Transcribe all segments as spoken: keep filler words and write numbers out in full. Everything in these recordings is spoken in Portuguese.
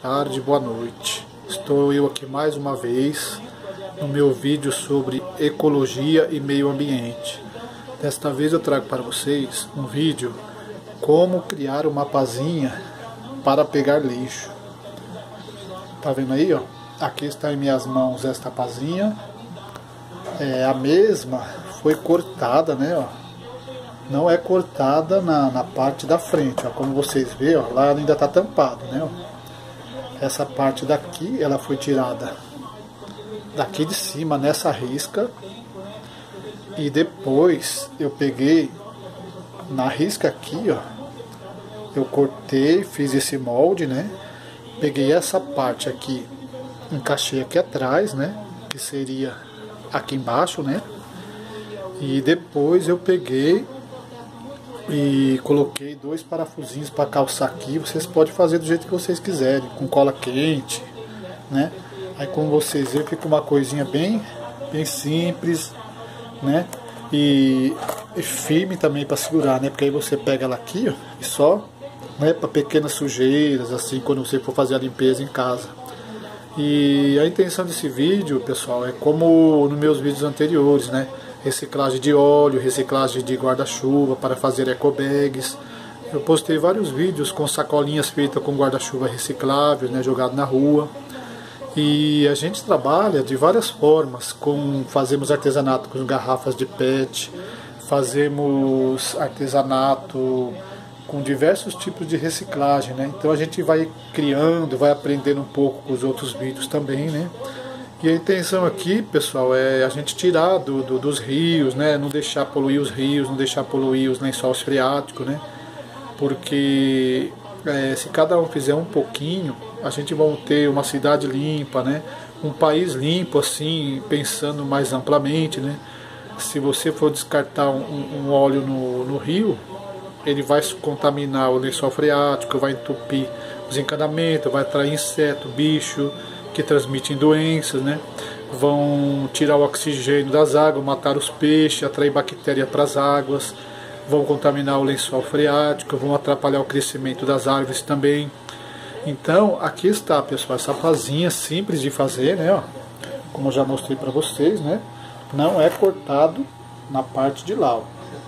tarde, boa noite. Estou eu aqui mais uma vez no meu vídeo sobre ecologia e meio ambiente. Desta vez eu trago para vocês um vídeo como criar uma pazinha para pegar lixo. Tá vendo aí, ó? Aqui está em minhas mãos esta pazinha. É, a mesma foi cortada, né, ó? Não é cortada na, na parte da frente, ó. Como vocês veem, ó, lá ainda está tampado, né, ó. Essa parte daqui, ela foi tirada daqui de cima, nessa risca. E depois eu peguei na risca aqui, ó. Eu cortei, fiz esse molde, né. Peguei essa parte aqui, encaixei aqui atrás, né, que seria aqui embaixo, né. E depois eu peguei e coloquei dois parafusinhos para calçar aqui. Vocês podem fazer do jeito que vocês quiserem, com cola quente, né? Aí como vocês veem, fica uma coisinha bem, bem simples, né? E, e firme também para segurar, né? Porque aí você pega ela aqui, ó, e só, né, para pequenas sujeiras, assim, quando você for fazer a limpeza em casa. E a intenção desse vídeo, pessoal, é como nos meus vídeos anteriores, né? Reciclagem de óleo, reciclagem de guarda-chuva para fazer ecobags. Eu postei vários vídeos com sacolinhas feitas com guarda-chuva reciclável, né, jogado na rua. E a gente trabalha de várias formas, com, fazemos artesanato com garrafas de pet, fazemos artesanato com diversos tipos de reciclagem, né? Então a gente vai criando, vai aprendendo um pouco com os outros vídeos também, né? E a intenção aqui, pessoal, é a gente tirar do, do, dos rios, né? Não deixar poluir os rios, não deixar poluir os lençóis freáticos, né? Porque é, se cada um fizer um pouquinho, a gente vai ter uma cidade limpa, né? Um país limpo, assim, pensando mais amplamente, né? Se você for descartar um, um óleo no, no rio, ele vai contaminar o lençol freático, vai entupir os encanamentos, vai atrair inseto, bicho que transmitem doenças, né? Vão tirar o oxigênio das águas, matar os peixes, atrair bactérias para as águas, vão contaminar o lençol freático, vão atrapalhar o crescimento das árvores também. Então, aqui está, pessoal, essa pazinha simples de fazer, né? Ó, como eu já mostrei para vocês, né? Não é cortado na parte de lá, ó.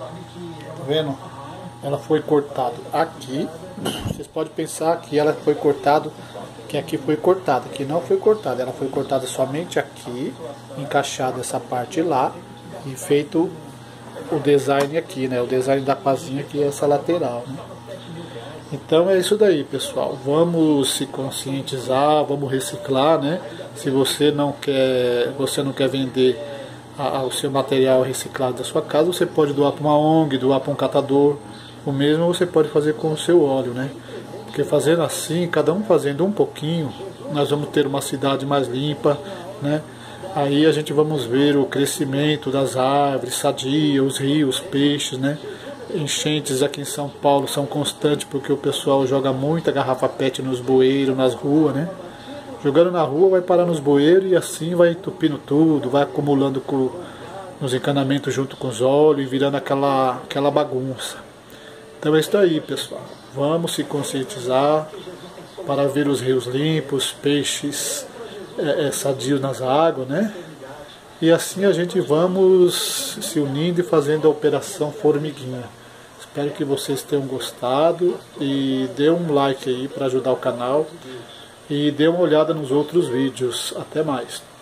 Tá vendo? Ela foi cortada aqui. Vocês podem pensar que ela foi cortada, que aqui foi cortada, que não foi cortada, ela foi cortada somente aqui, encaixada essa parte lá e feito o design aqui, né? O design da pazinha aqui é essa lateral, né? Então é isso daí, pessoal. Vamos se conscientizar, vamos reciclar, né? Se você não quer, você não quer vender a, a, o seu material reciclado da sua casa, você pode doar para uma O N G, doar para um catador. O mesmo você pode fazer com o seu óleo, né? Porque fazendo assim, cada um fazendo um pouquinho, nós vamos ter uma cidade mais limpa, né? Aí a gente vamos ver o crescimento das árvores, sadia, os rios, peixes, né? Enchentes aqui em São Paulo são constantes porque o pessoal joga muita garrafa pet nos bueiros, nas ruas, né? Jogando na rua vai parar nos bueiros e assim vai entupindo tudo, vai acumulando com, nos encanamentos junto com os óleos e virando aquela, aquela bagunça. Então é isso aí, pessoal. Vamos se conscientizar para ver os rios limpos, peixes é, é, sadios nas águas, né? E assim a gente vamos se unindo e fazendo a operação formiguinha. Espero que vocês tenham gostado e dê um like aí para ajudar o canal e dê uma olhada nos outros vídeos. Até mais.